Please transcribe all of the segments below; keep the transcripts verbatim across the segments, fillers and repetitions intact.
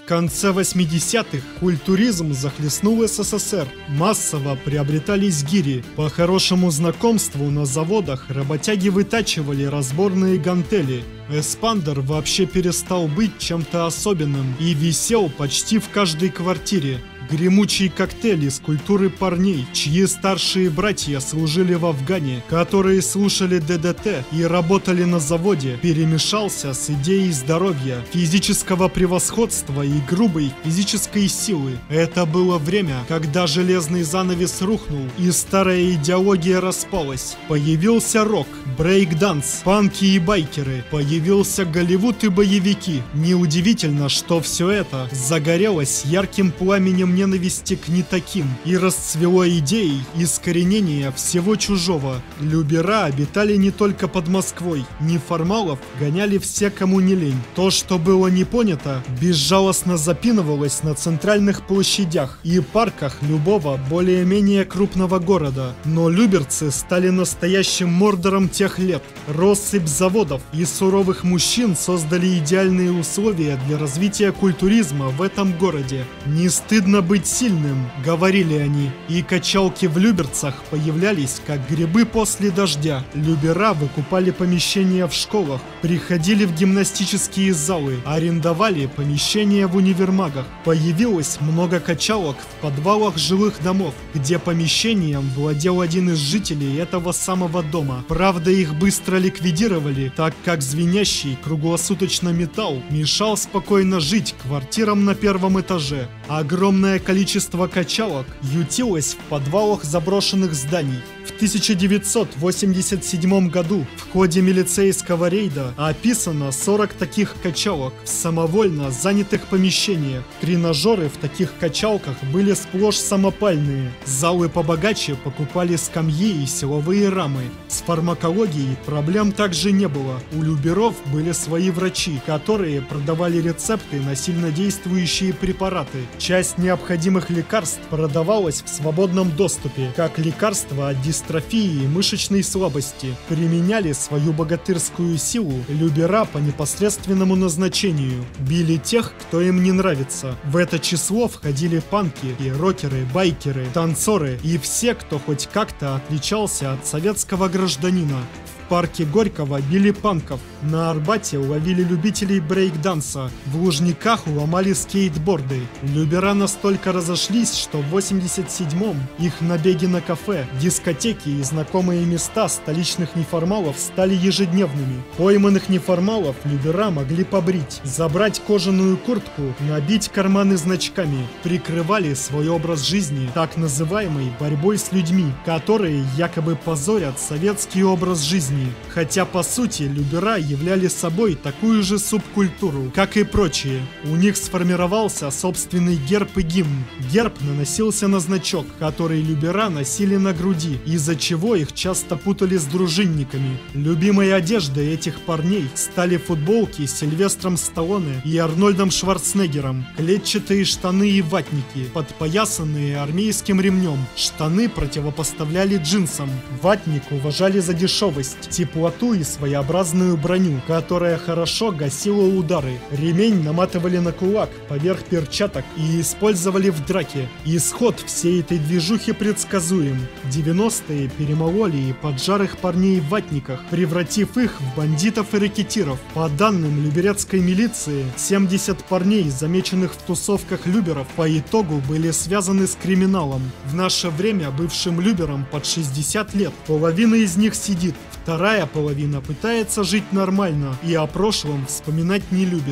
конце восьмидесятых культуризм захлестнул СССР. Массово приобретались гири. По хорошему знакомству на заводах работяги вытачивали разборные гантели. Эспандер вообще перестал быть чем-то особенным и висел почти в каждой квартире. Гремучий коктейль из культуры парней, чьи старшие братья служили в Афгане, которые слушали ДДТ и работали на заводе, перемешался с идеей здоровья, физического превосходства и грубой физической силы. Это было время, когда железный занавес рухнул и старая идеология распалась. Появился рок, брейк-данс, панки и байкеры, появился Голливуд и боевики. Неудивительно, что все это загорелось ярким пламенем ненависти к не таким и расцвело идеей искоренения всего чужого. Любера обитали не только под Москвой, неформалов гоняли все, кому не лень. То, что было не понято, безжалостно запинывалось на центральных площадях и парках любого более-менее крупного города. Но люберцы стали настоящим мордором тех лет. Россыпь заводов и суровых мужчин создали идеальные условия для развития культуризма в этом городе. Не стыдно быть сильным, говорили они, и качалки в Люберцах появлялись как грибы после дождя. Любера выкупали помещения в школах, приходили в гимнастические залы, арендовали помещения в универмагах. Появилось много качалок в подвалах жилых домов, где помещением владел один из жителей этого самого дома. Правда, их быстро ликвидировали, так как звенящий круглосуточно металл мешал спокойно жить квартирам на первом этаже. Огромное количество качалок ютилось в подвалах заброшенных зданий. В тысяча девятьсот восемьдесят седьмом году в ходе милицейского рейда описано сорок таких качалок в самовольно занятых помещениях. Тренажеры в таких качалках были сплошь самопальные. Залы побогаче покупали скамьи и силовые рамы. С фармакологией проблем также не было. У люберов были свои врачи, которые продавали рецепты на сильнодействующие препараты. Часть необходимых лекарств продавалась в свободном доступе, как лекарства от дистрофии и мышечной слабости. Применяли свою богатырскую силу любера по непосредственному назначению. Били тех, кто им не нравится. В это число входили панки и рокеры, байкеры, танцоры и все, кто хоть как-то отличался от советского гражданина. В парке Горького били панков, на Арбате ловили любителей брейк-данса, в Лужниках ломали скейтборды. Любера настолько разошлись, что в восемьдесят седьмом их набеги на кафе, дискотеки и знакомые места столичных неформалов стали ежедневными. Пойманных неформалов любера могли побрить, забрать кожаную куртку, набить карманы значками, прикрывали свой образ жизни так называемой борьбой с людьми, которые якобы позорят советский образ жизни. Хотя по сути любера являли собой такую же субкультуру, как и прочие. У них сформировался собственный герб и гимн. Герб наносился на значок, который любера носили на груди, из-за чего их часто путали с дружинниками. Любимой одеждой этих парней стали футболки с Сильвестром Сталлоне и Арнольдом Шварценеггером, клетчатые штаны и ватники, подпоясанные армейским ремнем. Штаны противопоставляли джинсам. Ватник уважали за дешевость, теплоту и своеобразную броню, которая хорошо гасила удары. Ремень наматывали на кулак поверх перчаток и использовали в драке. Исход всей этой движухи предсказуем. девяностые перемололи и поджарых парней в ватниках, превратив их в бандитов и рэкетиров. По данным люберецкой милиции, семьдесят парней, замеченных в тусовках люберов, по итогу были связаны с криминалом. В наше время бывшим люберам под шестьдесят лет. Половина из них сидит. Вторая половина пытается жить нормально и о прошлом вспоминать не любит.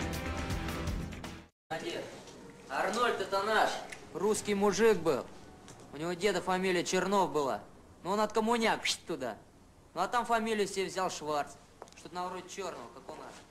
Арнольд это наш, русский мужик был. У него деда фамилия Чернов была. Но он от коммуняк туда. Ну а там фамилию себе взял Шварц. Что-то на вроде черного, как у нас.